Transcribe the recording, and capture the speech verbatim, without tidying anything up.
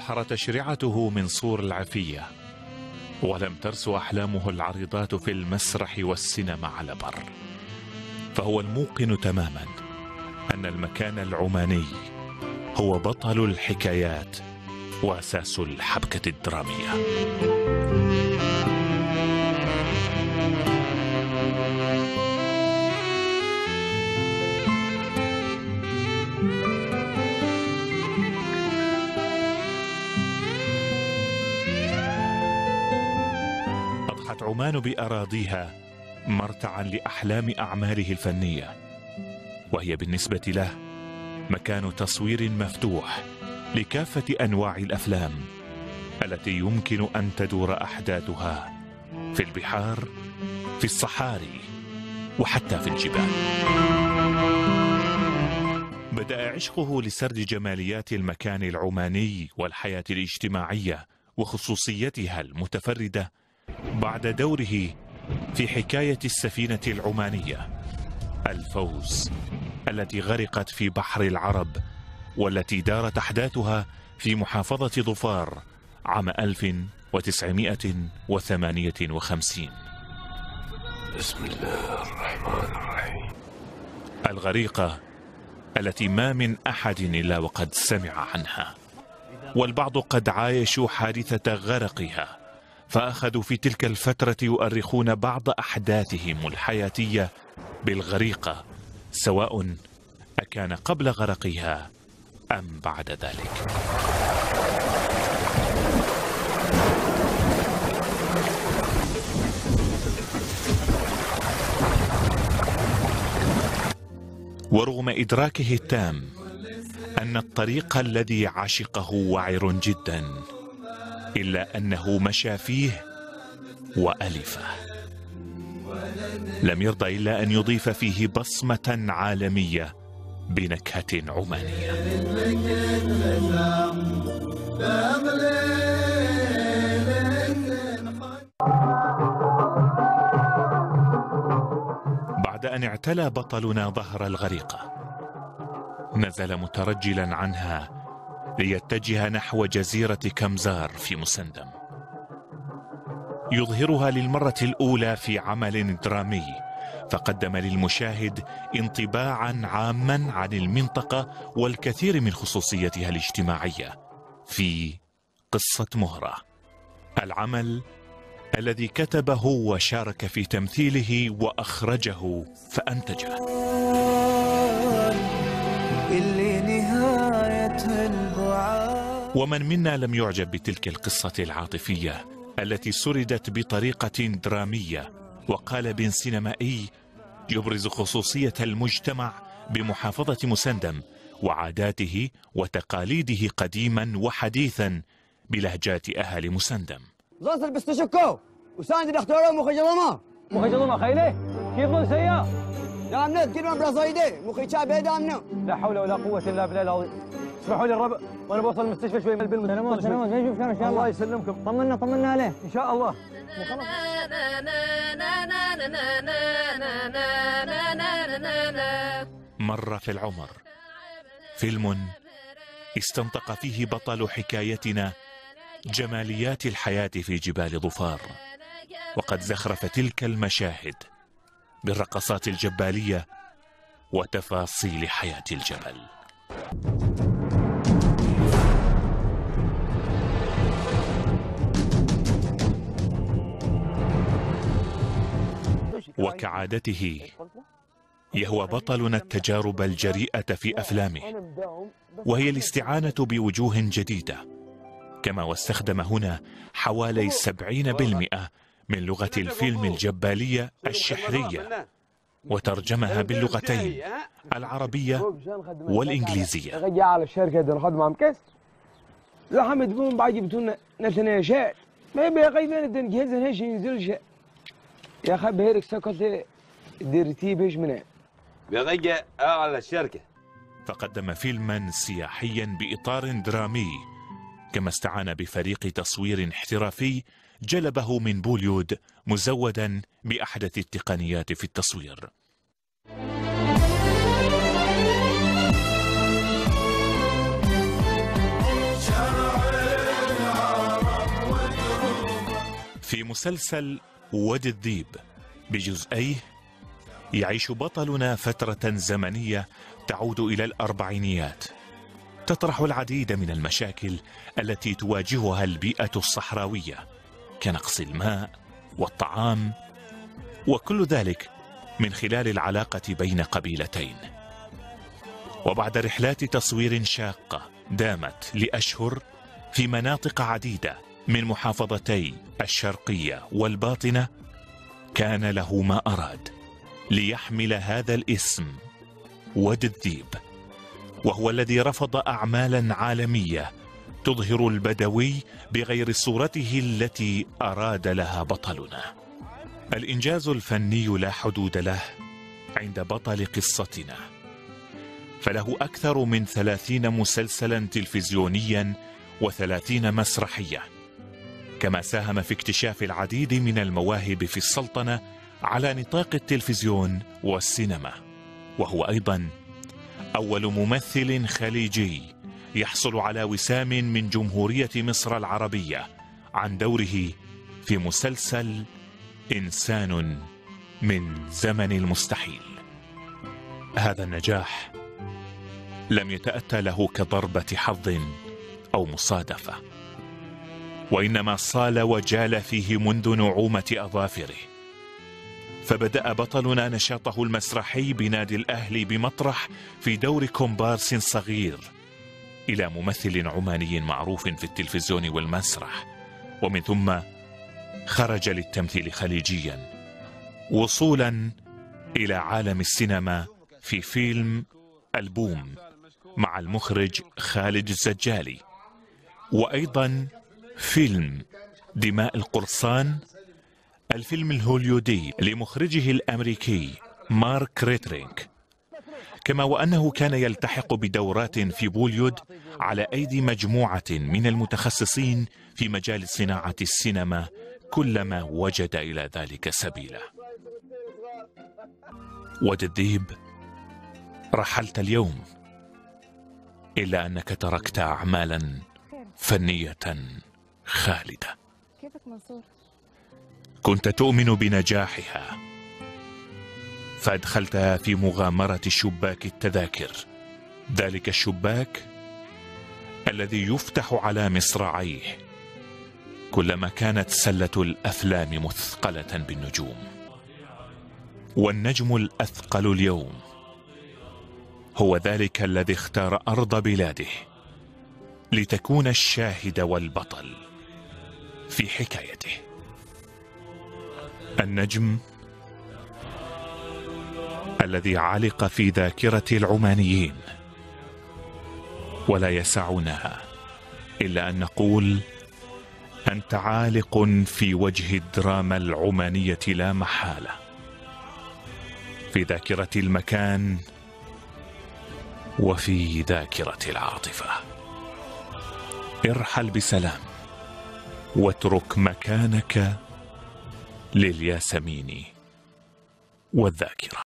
تبحر تشرعته من صور العفية، ولم ترسو أحلامه العريضات في المسرح والسينما على بر، فهو الموقن تماما أن المكان العماني هو بطل الحكايات وأساس الحبكة الدرامية. أضحت عمان بأراضيها مرتعا لأحلام أعماله الفنية، وهي بالنسبة له مكان تصوير مفتوح لكافة أنواع الأفلام التي يمكن أن تدور أحداثها في البحار، في الصحاري، وحتى في الجبال. بدأ عشقه لسرد جماليات المكان العماني والحياة الاجتماعية وخصوصيتها المتفردة بعد دوره في حكاية السفينة العمانية الفوز التي غرقت في بحر العرب، والتي دارت أحداثها في محافظة ظفار عام ألف وتسعمائة وثمانية وخمسين. بسم الله الرحمن الرحيم. الغريقة التي ما من أحد إلا وقد سمع عنها، والبعض قد عايشوا حادثة غرقها، فأخذوا في تلك الفترة يؤرخون بعض أحداثهم الحياتية بالغريقة، سواء أكان قبل غرقها أم بعد ذلك. ورغم إدراكه التام أن الطريق الذي عشقه وعر جدا، إلا أنه مشى فيه وألفه، لم يرضى إلا أن يضيف فيه بصمة عالمية بنكهة عمانية. بعد أن اعتلى بطلنا ظهر الغريقة، نزل مترجلا عنها ليتجه نحو جزيرة كمزار في مسندم، يظهرها للمرة الأولى في عمل درامي، فقدم للمشاهد انطباعا عاما عن المنطقة والكثير من خصوصيتها الاجتماعية في قصة مهرة، العمل الذي كتبه وشارك في تمثيله وأخرجه فأنتجه. ومن منا لم يعجب بتلك القصة العاطفية التي سردت بطريقة درامية وقالب سينمائي يبرز خصوصية المجتمع بمحافظة مسندم وعاداته وتقاليده قديما وحديثا بلهجات أهل مسندم. زوصل بستشكو وساند الاختيار مخي جلما مخي جلما خيله كيف ظل سيا نعم نت كلمة برازايدة مخي شاب هدامنا. لا حول ولا قوة إلا بالله العظيم. اسمحوا لي الربع وانا بوصل المستشفى شوي من البلد. سلامات سلامات نشوف كان ان شاء الله. الله يسلمكم. طمنا طمنا عليه ان شاء الله. مر في العمر، فيلم استنطق فيه بطل حكايتنا جماليات الحياة في جبال ظفار، وقد زخرف تلك المشاهد بالرقصات الجبالية وتفاصيل حياة الجبل. وكعادته يهوى بطلنا التجارب الجريئة في أفلامه، وهي الاستعانة بوجوه جديدة، كما واستخدم هنا حوالي سبعين بالمئة من لغة الفيلم الجبالية الشحرية، وترجمها باللغتين العربية والإنجليزية. على الشركة دي ناخد معهم كاس لحمد بوم بعد جبتونا نتنا شاء ما يبقى غيبان الدن جهاز هاش ينزل شاء يا أخي بهيرك سكت ديرتي بيش منها بيغيق على الشركة. فقدم فيلما سياحيا بإطار درامي، كما استعان بفريق تصوير احترافي جلبه من بوليود مزودا بأحدث التقنيات في التصوير. شرع مسلسل ود الذيب بجزئيه يعيش بطلنا فترة زمنية تعود إلى الأربعينيات، تطرح العديد من المشاكل التي تواجهها البيئة الصحراوية كنقص الماء والطعام، وكل ذلك من خلال العلاقة بين قبيلتين. وبعد رحلات تصوير شاقة دامت لأشهر في مناطق عديدة من محافظتي الشرقية والباطنة، كان له ما أراد ليحمل هذا الاسم ود الذيب، وهو الذي رفض أعمالا عالمية تظهر البدوي بغير صورته التي أراد لها بطلنا. الإنجاز الفني لا حدود له عند بطل قصتنا، فله أكثر من ثلاثين مسلسلا تلفزيونيا وثلاثين مسرحية، كما ساهم في اكتشاف العديد من المواهب في السلطنة على نطاق التلفزيون والسينما، وهو أيضا أول ممثل خليجي يحصل على وسام من جمهورية مصر العربية عن دوره في مسلسل إنسان من زمن المستحيل. هذا النجاح لم يتأتى له كضربة حظ أو مصادفة، وإنما صال وجال فيه منذ نعومة أظافره. فبدأ بطلنا نشاطه المسرحي بنادي الأهلي بمطرح في دور كومبارس صغير، إلى ممثل عماني معروف في التلفزيون والمسرح، ومن ثم خرج للتمثيل خليجيا، وصولا إلى عالم السينما في فيلم البوم مع المخرج خالد الزجالي، وأيضا فيلم دماء القرصان، الفيلم الهوليودي لمخرجه الأمريكي مارك ريترينك، كما وأنه كان يلتحق بدورات في بوليود على أيدي مجموعة من المتخصصين في مجال صناعة السينما كلما وجد إلى ذلك سبيلا. ود الذيب، رحلت اليوم، إلا أنك تركت أعمالا فنية خالدة. كيفك منصور؟ كنت تؤمن بنجاحها فأدخلتها في مغامرة شباك التذاكر، ذلك الشباك الذي يفتح على مصراعيه كلما كانت سلة الأفلام مثقلة بالنجوم. والنجم الأثقل اليوم هو ذلك الذي اختار أرض بلاده لتكون الشاهد والبطل في حكايته. النجم الذي علق في ذاكرة العمانيين، ولا يسعنها إلا أن نقول أنت عالق في وجه الدراما العمانية لا محالة، في ذاكرة المكان وفي ذاكرة العاطفة. ارحل بسلام واترك مكانك للياسمين والذاكرة.